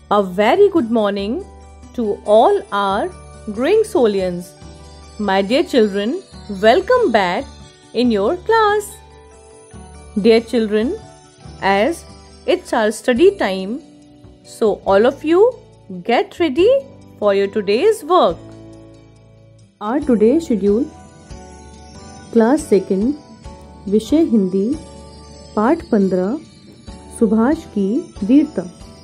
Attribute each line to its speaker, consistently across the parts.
Speaker 1: A very good morning to all our growing Solians. My dear children, welcome back in your class. Dear children, as it's our study time, so all of you get ready for your today's work. Our today's schedule: Class 2, विषय हिंदी, पाठ 15, सुभाष की वीरता।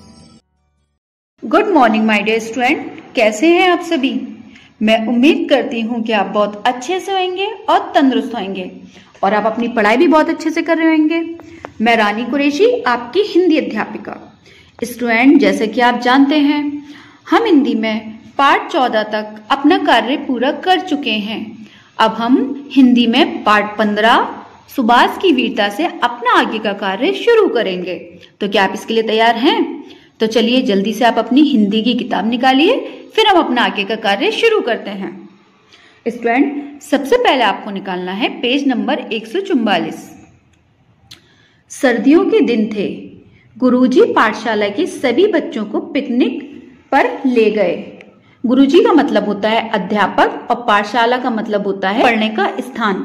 Speaker 2: Good morning my dear student, कैसे हैं आप सभी। मैं उम्मीद करती हूँ कि आप बहुत अच्छे से होंगे और तंदुरुस्त होंगे और आप अपनी पढ़ाई भी बहुत अच्छे से कर रहे होंगे। मैं रानी कुरैशी, आपकी हिंदी अध्यापिका। स्टूडेंट, जैसे कि आप जानते हैं, हम हिंदी में पाठ 14 तक अपना कार्य पूरा कर चुके हैं। अब हम हिंदी में पाठ 15 सुभाष की वीरता से अपना आगे का कार्य शुरू करेंगे। तो क्या आप इसके लिए तैयार हैं? तो चलिए जल्दी से आप अपनी हिंदी की किताब निकालिए, फिर हम अपना आगे का कार्य शुरू करते हैं। स्टूडेंट, सबसे पहले आपको निकालना है पेज नंबर 144। सर्दियों के दिन थे। गुरुजी पाठशाला के सभी बच्चों को पिकनिक पर ले गए। गुरुजी का मतलब होता है अध्यापक और पाठशाला का मतलब होता है पढ़ने का स्थान।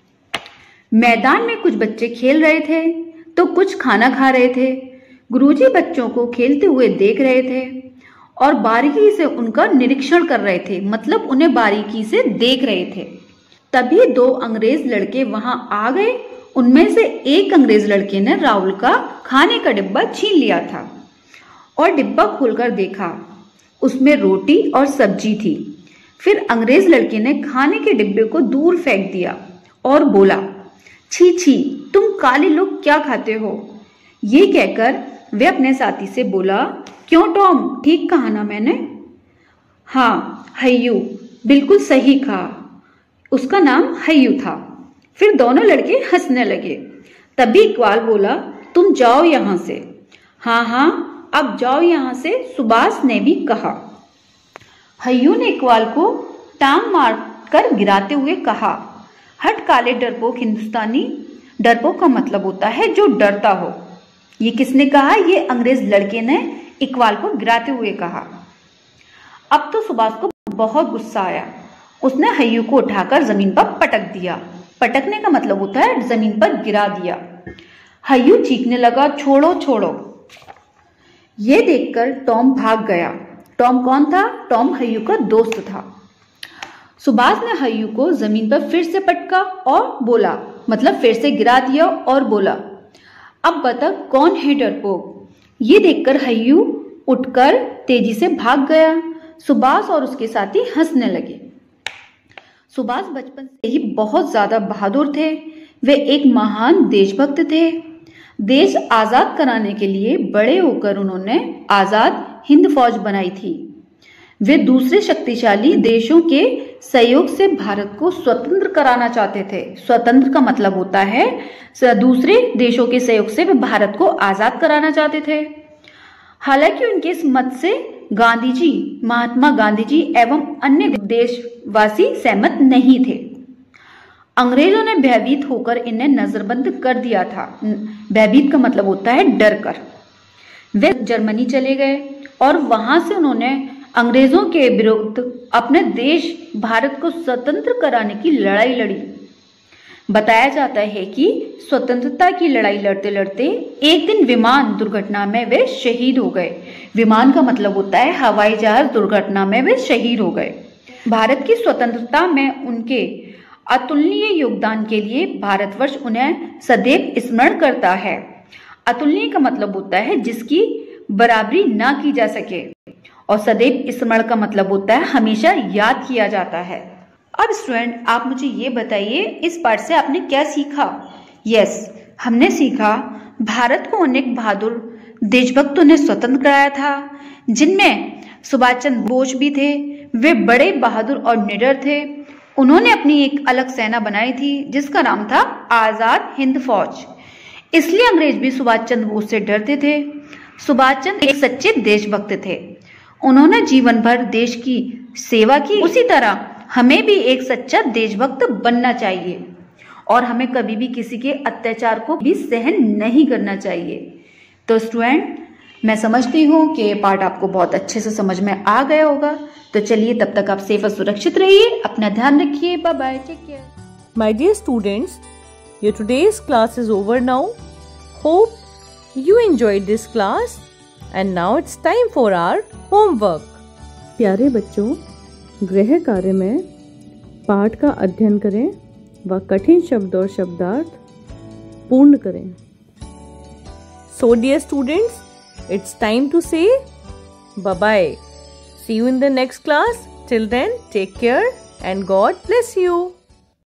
Speaker 2: मैदान में कुछ बच्चे खेल रहे थे तो कुछ खाना खा रहे थे। गुरुजी बच्चों को खेलते हुए देख रहे थे और बारीकी से उनका निरीक्षण कर रहे थे, मतलब उन्हें बारीकी से देख रहे थे। तभी 2 अंग्रेज लड़के वहां आ गए। उनमें से एक अंग्रेज लड़के ने राहुल का खाने का डिब्बा छीन लिया था और डिब्बा खोलकर देखा, उसमें रोटी और सब्जी थी। फिर अंग्रेज लड़के ने खाने के डिब्बे को दूर फेंक दिया और बोला, छी छी, तुम काले लोग क्या खाते हो। ये कहकर वे अपने साथी से बोला, क्यों टॉम, ठीक कहा ना मैंने। हाँ हय्यू, बिल्कुल सही कहा। उसका नाम हय्यू था। फिर दोनों लड़के हंसने लगे। तभी इकबाल बोला, तुम जाओ यहां से। हाँ हाँ, अब जाओ यहां से, सुभाष ने भी कहा। हय्यू ने इकबाल को टांग मारकर गिराते हुए कहा, हट काले डरपोक हिंदुस्तानी। डरपोक का मतलब होता है जो डरता हो। ये किसने कहा? ये अंग्रेज लड़के ने इकबाल को गिराते हुए कहा। अब तो सुभाष को बहुत गुस्सा आया। उसने हय्यू को उठाकर जमीन पर पटक दिया। पटकने का मतलब होता है जमीन पर गिरा दिया। हय्यू चीखने लगा, छोड़ो छोड़ो। ये देखकर टॉम भाग गया। टॉम कौन था? टॉम हय्यू का दोस्त था। सुभाष ने हय्यू को जमीन पर फिर से पटका और बोला, मतलब फिर से गिरा दिया और बोला, अब बता कौन है डरपोक। ये देखकर हय्यू उठकर तेजी से भाग गया। सुभाष और उसके साथी हंसने लगे। सुभाष बचपन से ही बहुत ज्यादा बहादुर थे। वे एक महान देशभक्त थे। देश आजाद कराने के लिए बड़े होकर उन्होंने आजाद हिंद फौज बनाई थी। वे दूसरे शक्तिशाली देशों के सहयोग से भारत को स्वतंत्र कराना चाहते थे। स्वतंत्र का मतलब होता है दूसरे देशों के सहयोग से वे भारत को आजाद कराना चाहते थे। हालांकि उनके इस मत से गांधी जी, महात्मा गांधी जी एवं अन्य देशवासी सहमत नहीं थे। अंग्रेजों ने भयभीत होकर इन्हें नजरबंद कर दिया था। भयभीत का मतलब होता है डर कर। वे जर्मनी चले गए और वहां से उन्होंने अंग्रेजों के विरुद्ध अपने देश भारत को स्वतंत्र कराने की लड़ाई लड़ी। बताया जाता है कि स्वतंत्रता की लड़ाई लड़ते लड़ते एक दिन विमान दुर्घटना में वे शहीद हो गए। विमान का मतलब होता है हवाई जहाज दुर्घटना में वे शहीद हो गए। भारत की स्वतंत्रता में उनके अतुलनीय योगदान के लिए भारतवर्ष उन्हें सदैव स्मरण करता है। अतुलनीय का मतलब होता है जिसकी बराबरी ना की जा सके, और सदैव स्मरण का मतलब होता है हमेशा याद किया जाता है। अब स्टूडेंट, आप मुझे ये बताइए, इस पाठ से आपने क्या सीखा? यस, हमने सीखा भारत को अनेक बहादुर देशभक्तों ने स्वतंत्र कराया था, जिनमें सुभाष चंद्र बोस भी थे। वे बड़े बहादुर और निडर थे। उन्होंने अपनी एक अलग सेना बनाई थी जिसका नाम था आजाद हिंद फौज। इसलिए अंग्रेज भी सुभाष चंद्र बोस से डरते थे। सुभाष चंद्र एक सच्चे देशभक्त थे। उन्होंने जीवन भर देश की सेवा की। उसी तरह हमें भी एक सच्चा देशभक्त बनना चाहिए और हमें कभी भी किसी के अत्याचार को भी सहन नहीं करना चाहिए। तो स्टूडेंट, मैं समझती हूँ कि ये पाठ आपको बहुत अच्छे से समझ में आ गया होगा। तो चलिए तब तक आप सेफ और सुरक्षित रहिए, अपना ध्यान रखिए। Bye bye, take care.
Speaker 1: My dear students, your today's class is over now. Hope you enjoyed this class and now it's time for our homework. प्यारे बच्चों, गृह कार्य में पाठ का अध्ययन करें व कठिन शब्द और शब्दार्थ पूर्ण करें। So dear students, it's time to say bye-bye. See you in the next class. Till then, take care and God bless you.